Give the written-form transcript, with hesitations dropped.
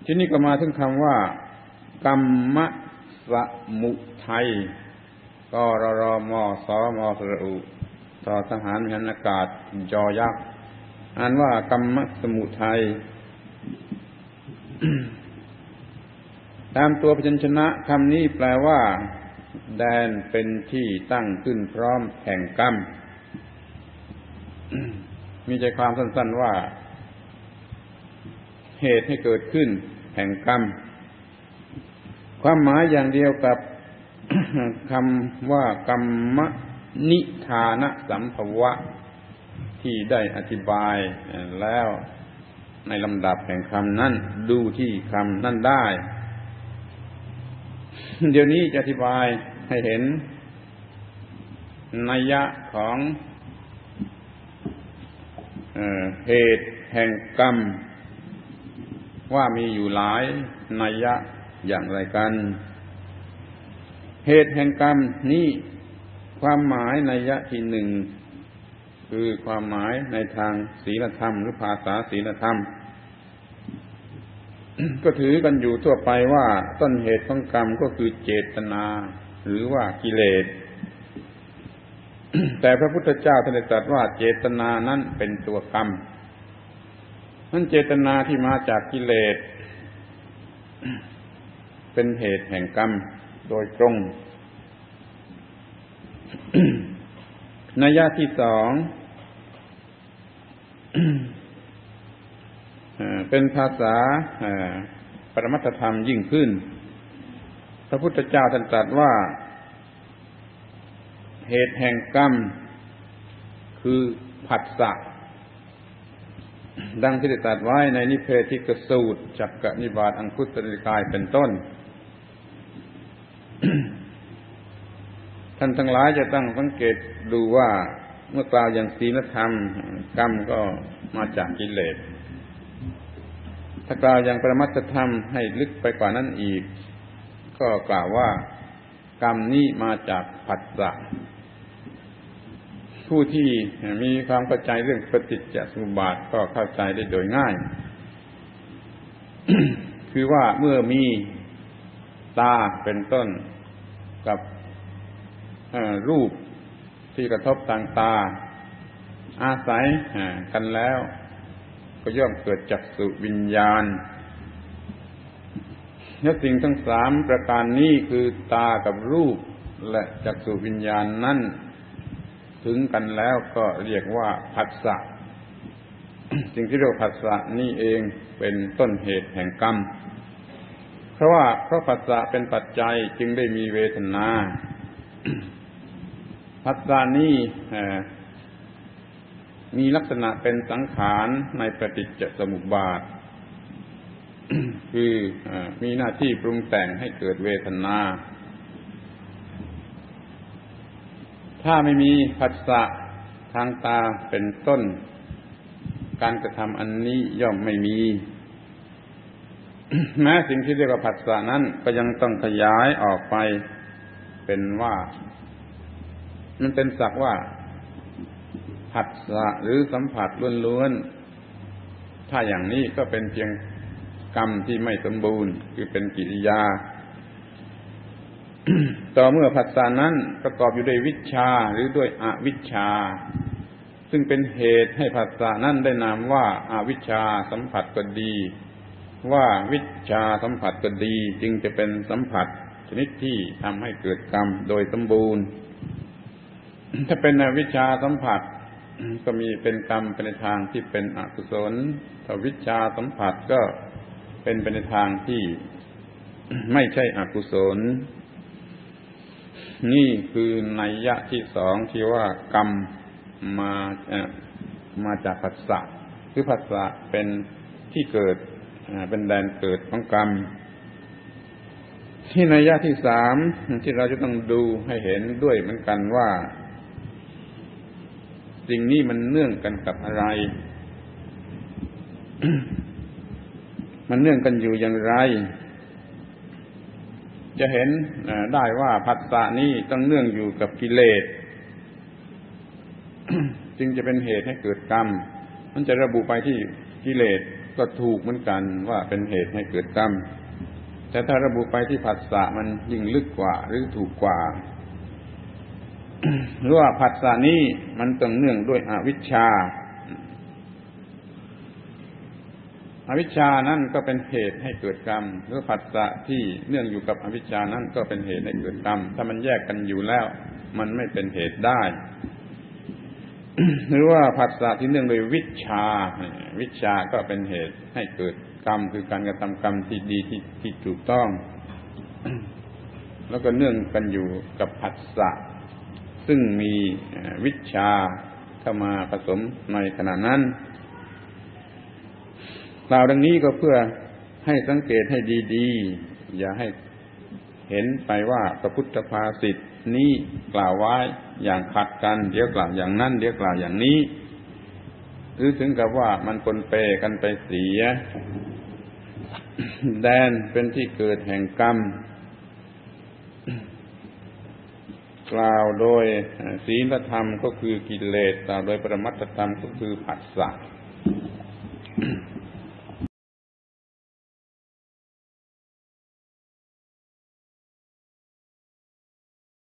ทีนี้ก็มาถึงคำว่ากรรมสมุทัยกรรมสมสระอุต่อทหารมีหันอากาศยอยักษ์อ่านว่ากรรมสมุทัย ตามตัวพยัญชนะคำนี้แปลว่าแดนเป็นที่ตั้งขึ้นพร้อมแห่งกรรม มีใจความสั้นๆว่าเหตุให้เกิดขึ้นแห่งกรรมความหมายอย่างเดียวกับ คำว่ากรรมนิทานสัมภวะที่ได้อธิบายแล้วในลำดับแห่งคำนั้นดูที่คำนั้นได้ เดี๋ยวนี้จะอธิบายให้เห็นนัยยะของเหตุแห่งกรรมว่ามีอยู่หลายนัยยะอย่างไรกันเหตุแห่งกรรมนี้ความหมายนัยยะที่หนึ่งคือความหมายในทางศีลธรรมหรือภาษาศีลธรรม ก็ถือกันอยู่ทั่วไปว่าต้นเหตุของกรรมก็คือเจตนาหรือว่ากิเลส แต่พระพุทธเจ้าท่านได้ตรัสว่าเจตนานั้นเป็นตัวกรรมนั้นเจตนาที่มาจากกิเลสเป็นเหตุแห่งกรรมโดยตรง นัยยะที่สอง เป็นภาษาปรมัตถธรรมยิ่งขึ้นพระพุทธเจ้าท่านตรัสว่าเหตุแห่งกรรมคือผัสสะดังที่ได้ตรัสไว้ในนิเพธิกสูตรจักกนิบาตอังคุตรนิกายเป็นต้น ท่านทั้งหลายจะต้องสังเกตดูว่าเมื่อกล่าวอย่างศีลธรรมกรรมก็มาจากกิเลสถ้ากล่าวอย่างปรมัตถธรรมให้ลึกไปกว่านั้นอีกก็กล่าวว่ากรรมนี้มาจากผัสสะผู้ที่มีความเข้าใจเรื่องปฏิจจสมุปบาทก็เข้าใจได้โดยง่าย คือว่าเมื่อมีตาเป็นต้นกับรูปที่กระทบทางตาอาศัยกันแล้วก็ย่อมเกิดจักษุวิญญาณและสิ่งทั้งสามประการนี้คือตากับรูปและจักษุวิญญาณนั้นถึงกันแล้วก็เรียกว่าผัสสะ สิ่งที่เรียกว่าผัสสะนี่เองเป็นต้นเหตุแห่งกรรมเพราะผัสสะเป็นปัจจัยจึงได้มีเวทนา ผัสสะนี้มีลักษณะเป็นสังขารในปฏิจจสมุปบาท คือมีหน้าที่ปรุงแต่งให้เกิดเวทนาถ้าไม่มีผัสสะทางตาเป็นต้นการกระทำอันนี้ย่อมไม่มี แม้สิ่งที่เรียกว่าผัสสะนั้นก็ยังต้องขยายออกไปเป็นว่ามันเป็นสักว่าผัสสะหรือสัมผัสล้วนๆถ้าอย่างนี้ก็เป็นเพียงกรรมที่ไม่สมบูรณ์คือเป็นกิริยา ต่อเมื่อผัสสะนั้นประกอบอยู่ด้วยวิชชาหรือด้วยอวิชชาซึ่งเป็นเหตุให้ผัสสะนั้นได้นามว่าอวิชชาสัมผัสก็ดีว่าวิชชาสัมผัสก็ดีจึงจะเป็นสัมผัสชนิดที่ทำให้เกิดกรรมโดยสมบูรณ์ ถ้าเป็นอวิชชาสัมผัสก็มีเป็นกรรมไปในทางที่เป็นอกุศลถ้าวิชชาสัมผัสก็เป็นไปในทางที่ไม่ใช่อกุศลนี่คือนัยยะที่สองที่ว่ากรรมมาจากผัสสะคือผัสสะเป็นที่เกิดเป็นแดนเกิดของกรรมที่นัยยะที่สามที่เราจะต้องดูให้เห็นด้วยเหมือนกันว่าสิ่งนี้มันเนื่องกันกับอะไร มันเนื่องกันอยู่อย่างไรจะเห็นได้ว่าผัสสะนี้ต้องเนื่องอยู่กับกิเลส จึงจะเป็นเหตุให้เกิดกรรมมันจะระบุไปที่กิเลสก็ถูกเหมือนกันว่าเป็นเหตุให้เกิดกรรมแต่ถ้าระบุไปที่ผัสสะมันยิ่งลึกกว่าหรือถูกกว่า หรือว่าผัสสะนี้มันต้องเนื่องด้วยอวิชชาอวิชชานั่นก็เป็นเหตุให้เกิดกรรมหรือผัสสะที่เนื่องอยู่กับอวิชชานั้นก็เป็นเหตุให้เกิดกรรมถ้ามันแยกกันอยู่แล้วมันไม่เป็นเหตุได้ หรือว่าผัสสะที่เนื่องโดยวิชชาวิชชาก็เป็นเหตุให้เกิดกรรมคือการกระทำกรรมที่ดีที่ถูกต้อง แล้วก็เนื่องกันอยู่กับผัสสะซึ่งมีวิชชาเข้ามาผสมในขณะนั้นกล่าวดังนี้ก็เพื่อให้สังเกตให้ดีๆอย่าให้เห็นไปว่าพระพุทธภาษิตนี้กล่าวไว้อย่างขัดกันเดี๋ยวกล่าวอย่างนั้นเดี๋ยวกล่าวอย่างนี้หรือถึงกับว่ามันปนเปกันไปเสีย แดนเป็นที่เกิดแห่งกรรมกล่าวโดยศีลธรรมก็คือกิเลสกล่าวโดยปรมัตถธรรมก็คือผัสสะ